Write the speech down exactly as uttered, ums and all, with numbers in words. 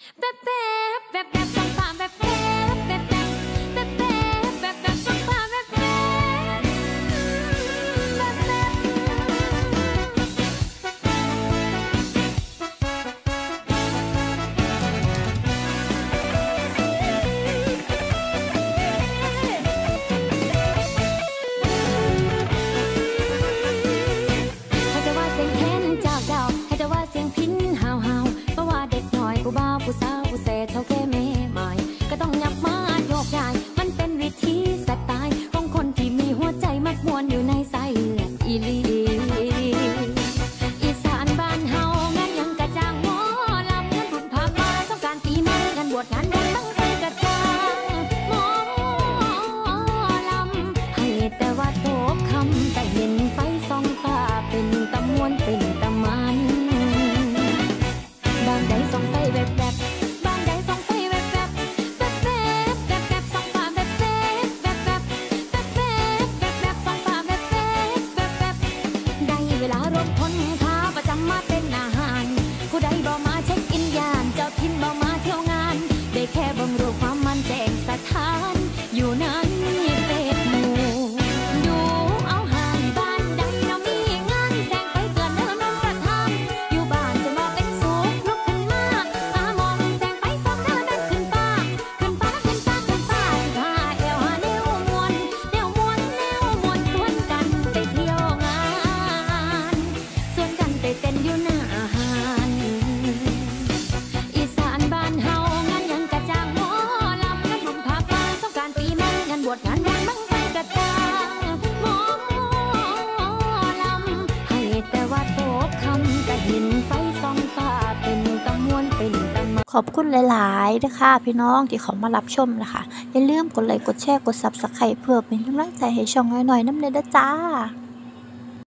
แป๊บแป๊บแป๊บแป๊บส่องฟ้าแป๊บแป๊บแป๊บแป๊บแป๊บแป๊บแป๊บแป๊บส่องฟ้าแป๊บแป๊บแป๊บแป๊บให้แต่ว่าเสียงแค้นเจ้าเจ้าให้แต่ว่าเสียงพินฮาวฮาวเพราะว่าเด็กน้อยผู้บ่าวผู้สาวผู้เสเท่าแก่แม่ใหม่ก็ต้องยับมาโยกย้ายมันเป็นวิธีสไตล์ของคนที่มีหัวใจมักมวนอยู่ในสายเลือดอีหลีอีสานบ้านเฮางานหยังกะจ้างหมอลำงานบุญพาป่าสงกรานต์ปีใหม่งานบวชงานบุญบั้งไฟกะจ้างหมอลำให้แต่ว่าโตกคำแต่เห็นไฟส่องฟ้าเป็นตะมวนเป็นตะมันบางใดส่องไฟแวบแบบบางใดส่องไฟแวบแบบแวบแบบแวบแบบส่องฟ้าแวบแบบแวบแบบแวบแบบแวบแบบส่องฟ้าแวบแบบแวบแบบได้เวลารถคนขาประจำมาเป็นอาหารผู้ใดบ่มาเช็คอินยานเจ้าทินบ่มาเที่ยวงานได้แค่เบิ่งรูปความมันแจ้งสถานอยู่นั้นเฟซหมู่ดูเอาห่างบ้านใดเรามีงานแสงไฟเตือนเดินนำสถานอยู่บ้านจะบอกเป็นสุขลุกขึ้นมาหามองแสงไฟส่องเดินนั้นขึ้นฟ้าขึ้นฟ้าขึ้นฟ้าขึ้นฟ้าสิพาแอวหาแนวมวนแนวมวนแนวมวนชวนกันไปเที่ยวงานชวนกันไปเต้นอยู่หน้าอาหารอีสานบ้านเฮางานหยังกะจ้างหมอลำงานบุญพาป่าสงกรานต์ปีใหม่งานบวชงานบุญบั้งไฟกะจ้างหมอลำให้แต่ว่าโตกคำแต่เห็นไฟส่องฟ้าเป็นตะมวนเป็นตะมันขอบคุณหลายๆนะคะพี่น้องที่เขามารับชมนะคะอย่าลืมกดไลค์กดแชร์กด ซับสไครบ์ เพื่อเป็นกำลังใจให้ช่องน้อยๆน้ำเด้อจ้า